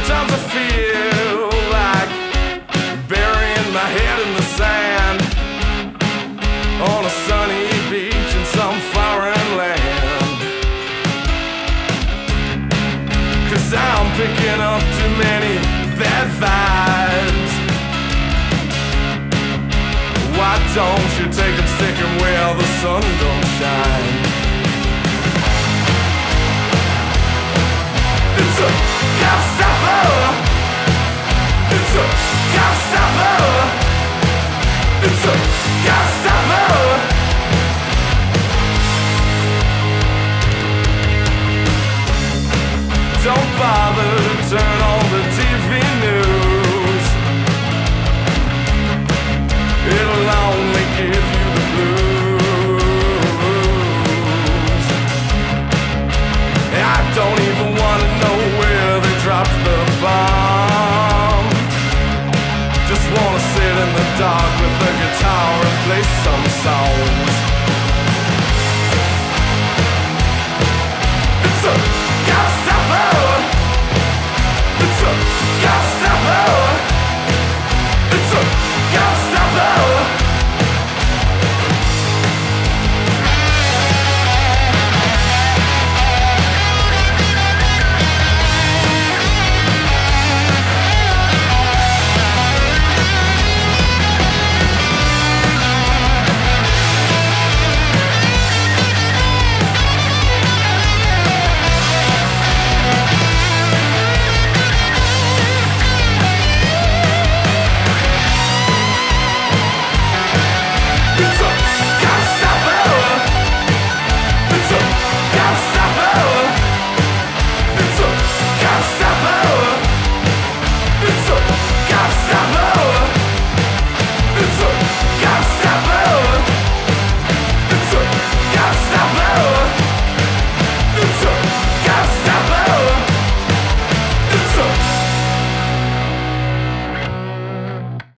Sometimes I feel like burying my head in the sand on a sunny beach in some foreign land. 'Cause I'm picking up too many bad vibes. Why don't you take and stick 'em where the sun don't shine? It's a Gestapo. It's a Gestapo. It's a Gestapo. Don't bother to turn on the TV news. It'll only give you the blues. I don't even wanna know where they dropped the bomb. Just wanna sit in the dark with the guitar and play some songs. It's a Gestapo. It's a Gestapo. It's a Gestapo. Gestapo!